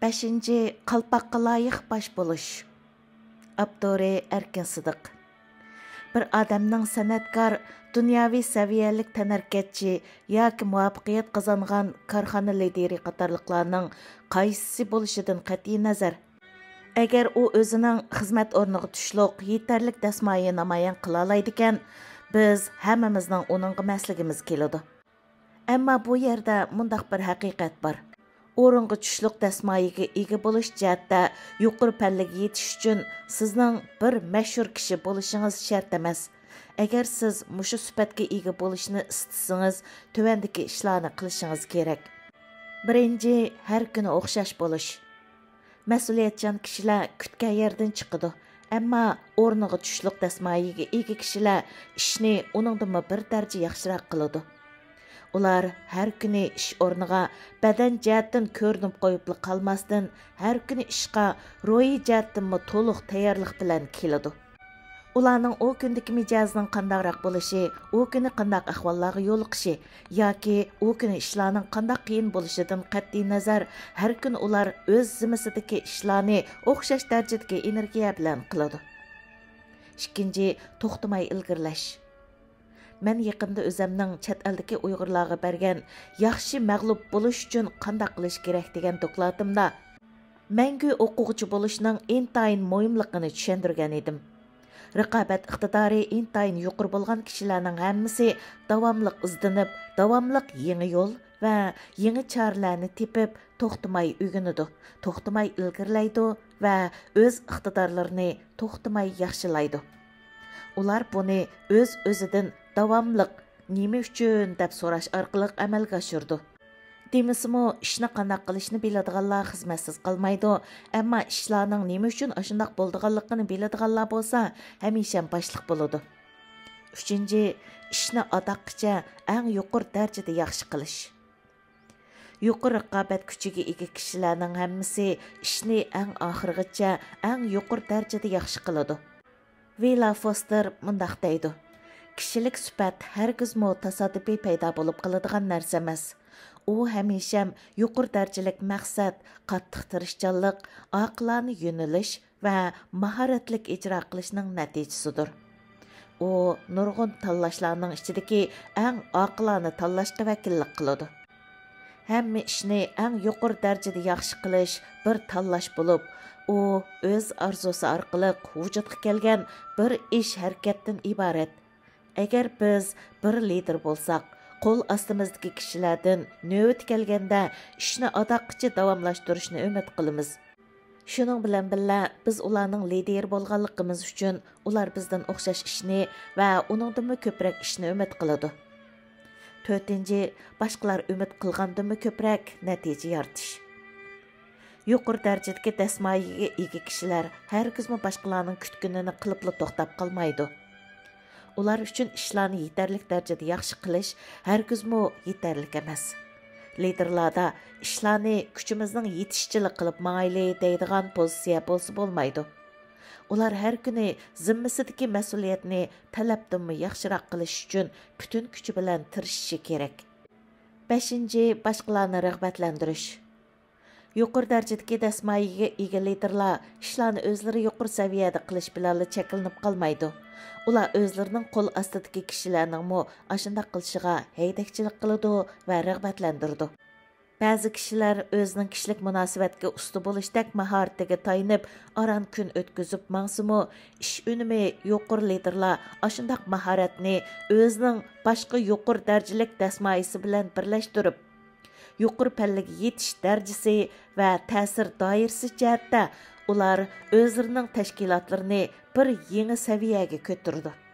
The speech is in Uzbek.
5. Qalpaqqa loyiq bosh bo'lish. Abduri Erkin Sidiq. Bir odamning sanatkor, dunyoviy saviyalik tanarkatchi yoki muvaffaqiyat qozongan korxona lideri qatorliqlarning qaysisi bo'lishidan qat'iy nazar, agar u o'zining xizmat o'rniga tushliq, yetarlik dasmoyi namoyon qila oladi ekan, biz hammamizning uningga masligimiz keladi. Ammo bu yerda mundaq bir haqiqat bor. O'ringa tushliq dasmoyiga ega bo'lish jihatda yuqori pallaga yetish uchun sizning bir mashhur kishi bo'lishingiz shart emas. Agar siz mushu sifatga ega bo'lishni istasangiz, tuvandagi ishlarni qilishingiz kerak. Birinchi, har kuni o'xshash bo'lish. Mas'uliyatchan kishilar kutgan yerdan chiqadi. Ammo o'rniga tushliq dasmoyiga ega kishilar ishni uningdan bir daraja yaxshiroq qiladi. Ular har kuni ish o'rniga badan jihatdan ko'rinib qo'yib qolmasdan, har kuni ishga ro'yi jihatdan to'liq tayyorlik bilan keladi. Ularning u kundagi mijozining qandaqroq bo'lishi, u kuni qandaq ahvollarga yo'liqishi yoki u kuni ishlarning qandaq qiyin bo'lishidan qat'iy nazar, har kuni ular o'z zimmasidagi ishlarni o'xshash darajadagi energiya bilan qiladi. Ikkinchi, to'xtamay ilgirlash. Men yaqında o'zimning chet eldagi Uyg'urlarga bergan yaxshi mag'lub bo'lish uchun qanday qilish kerak degan dokladimda mangu o'quvchi bo'lishning intayin muhimligini tushuntirgan edim. Raqobat iqtidori intayin yuqori bo'lgan kishilarning hammasi davomliq izlanib, davomliq yangi yo'l va yangi choralarni tepib, to'xtamay o'rganadi, to'xtamay ilgirlaydi va o'z iqtidorlarini to'xtamay yaxshilaydi. Ular buni o'z-o'zidan davomliq nima uchun deb so'rash orqali amalga oshirdi. Demisimi, ishni qanday qilishni biladiganlar xizmatsiz qolmaydi, ammo ishlarning nima uchun shunday bo'lganligini biladiganlar bo'lsa, hamisha boshliq bo'ladi. 3. Ishni adoqqicha eng yuqori darajada yaxshi qilish. Yuqori raqobat kuchiga ega kishilarning hammasi ishni eng oxirigacha eng yuqori darajada yaxshi qiladi. Villa Foster mundaq deydi: kishilik sifat hargizmo tasodifiy paydo bo'lib qoladigan narsa emas. U hamisha yuqori darajalik maqsad, qattiq tirishchanlik, oqilona yo'nalish va mahoratlik ijro qilishning natijasidir. U nurg'un tanlashlarning ichidagi eng oqilona tanlashga vakillik qiladi. Hamma ishni eng yuqori darajada yaxshi qilish bir tanlash bo'lib, u o'z orzusi orqali vujudga kelgan bir ish harakatdan iborat. Agar biz bir lider bo'lsak, qo'l ostimizdagi kishilardan navbat kelganda ishni adoqqicha davomlashtirishni umid qilamiz. Shuning bilan birga biz ularning lider bo'lganligimiz uchun ular bizdan o'xshash ishni va uningdan ko'proq ishni umid qiladi. 4. Boshqalar umid qilgandan ko'proq natija yaratish. Yuqori darajadagi dasmoyiga ega kishilar hargizmi boshqalarning kutganini qilib to'xtab qolmaydi. Ular uchun ishlarni yetarlik darajada yaxshi qilish hargizmi yetarlik emas. Liderlarda ishlarni kuchimizning yetishchilik qilib mayli deydigan pozitsiya bo'lsa bo'lmaydi. Ular har kuni zimmasidagi mas'uliyatni talabdan yaxshiroq qilish uchun butun kuchi bilan tirishishi kerak. 5. Boshqalarni rag'batlantirish. Yuqori darajadagi dasmoyiga ega liderlar ishlarni o'zlari yuqori saviyada qilish bilan cheklanib qolmaydi. Ular o'zlarining qo'l ostidagi kishilarning ashunday qilishiga haydakchilik qiladi va rag'batlantiradi. Ba'zi kishilar o'zining kishilik munosabatga usta bo'lishdek mahoratiga tayanib, aran kun o'tkazib mangsimi, ish unumi yuqori liderlar ashunday mahoratni o'zining boshqa yuqori darajalik dasmoyisi bilan birlashtirib, yuqori pallaga yetish darajasi va ta'sir doirasi jihatda ular o'zlarining tashkilotlarini bir yangi saviyaga ko'tardi.